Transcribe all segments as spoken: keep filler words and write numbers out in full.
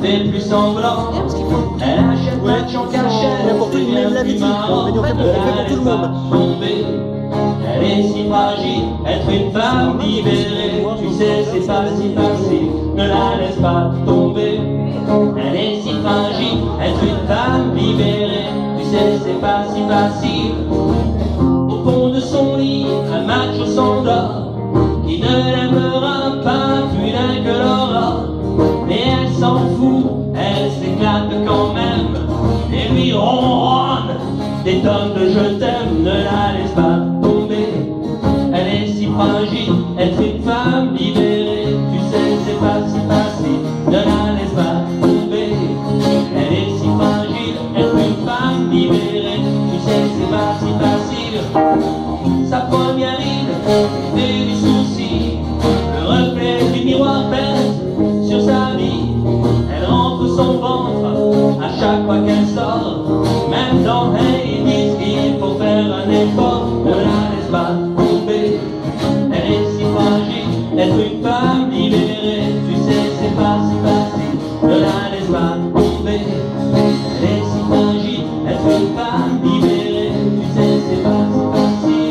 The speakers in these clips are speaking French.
fait plus semblant. Elle achète match en cachette, c'est bien plus marrant. Ne la laisse pas tomber, elle est si fragile, être une femme libérée. Tu sais, c'est pas si facile, ne la laisse pas tomber. Elle est si fragile, être une femme libérée. Tu sais, c'est pas si facile. Au fond de son lit, un macho s'endort, qui ne l'aimera pas plus d'un que l'aura. Mais elle s'en fout, elle s'éclate quand même, et lui ronronne des tonnes de je t'aime. Ne la laisse pas tomber, elle est si fragile, être une femme libérée. Tu sais, c'est pas si facile, ne la laisse pas tomber. Elle est si fragile, être une femme libérée. Tu sais, c'est pas si facile. Sa première ride fait du souci, le reflet du miroir pèse sur sa vie. Elle rentre son ventre à chaque fois qu'elle sort, même dans elle ils disent qu'il faut faire un effort. Ne la laisse pas tomber, elle est si fragile, être une femme libérée. Tu sais, c'est pas si facile, ne la laisse pas tomber. Elle est si fragile, être une femme libérée. Tu sais, c'est pas si facile.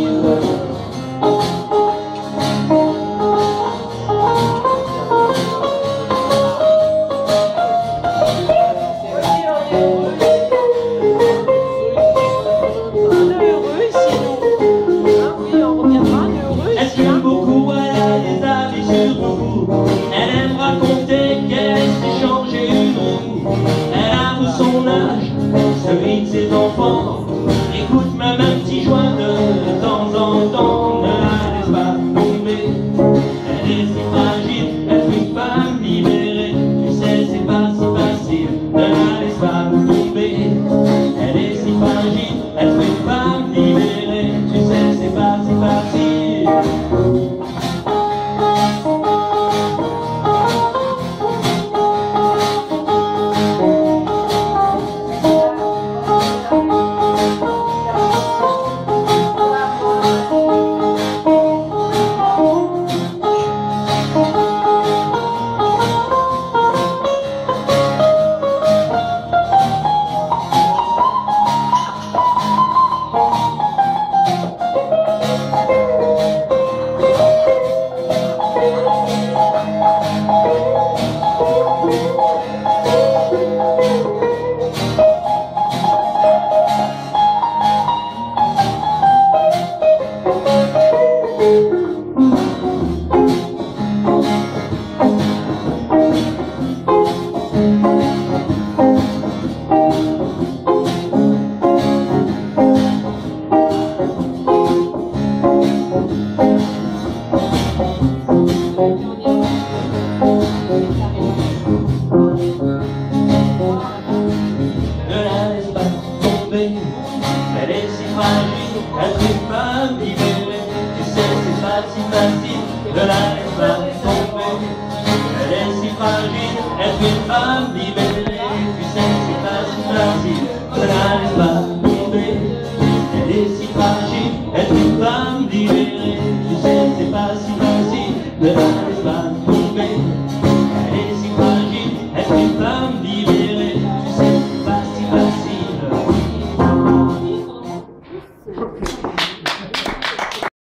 Elle aime raconter qu'elle s'est changé une roue. Elle avoue son âge, celui de ses enfants. Écoute même un petit joint de temps en temps. Ne la laisse pas tomber, elle est si fragile, être une femme libérée. Tu sais, c'est pas si facile, ne la laisse pas tomber. Elle est si fragile, être une femme libérée. Tu sais, c'est pas si facile. Elle est si fragile, être une femme libérée. Tu sais, c'est pas si facile, ne la laisse pas tomber. Elle est si fragile, être une femme libérée. Tu sais, c'est pas si facile, ne la laisse pas tomber. Elle est si fragile, être une femme libérée. Tu sais, c'est pas si facile, ne la laisse pas tomber. Elle est si fragile, être une femme libérée. Tu sais, c'est pas si facile.